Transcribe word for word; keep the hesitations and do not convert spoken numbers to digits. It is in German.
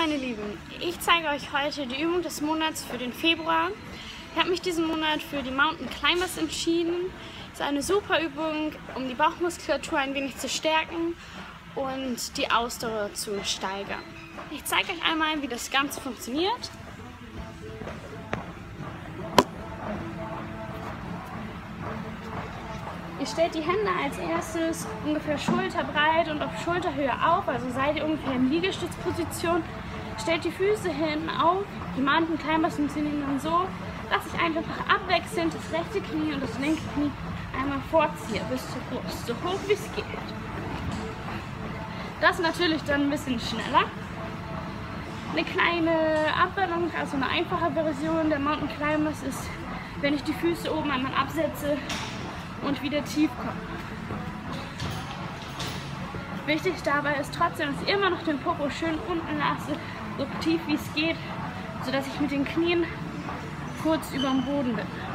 meine Lieben, ich zeige euch heute die Übung des Monats für den Februar. Ich habe mich diesen Monat für die Mountain Climbers entschieden. Es ist eine super Übung, um die Bauchmuskulatur ein wenig zu stärken und die Ausdauer zu steigern. Ich zeige euch einmal, wie das Ganze funktioniert. Ihr stellt die Hände als erstes ungefähr schulterbreit und auf Schulterhöhe auf, also seid ihr ungefähr in Liegestützposition. Stellt die Füße hinten auf, die Mountain Climbers funktionieren dann so, dass ich einfach abwechselnd das rechte Knie und das linke Knie einmal vorziehe bis zur Brust, so hoch wie es geht. Das natürlich dann ein bisschen schneller. Eine kleine Abwandlung, also eine einfache Version der Mountain Climbers ist, wenn ich die Füße oben einmal absetze und wieder tief kommen. Wichtig dabei ist trotzdem, dass ich immer noch den Popo schön unten lasse, so tief wie es geht, sodass ich mit den Knien kurz über dem Boden bin.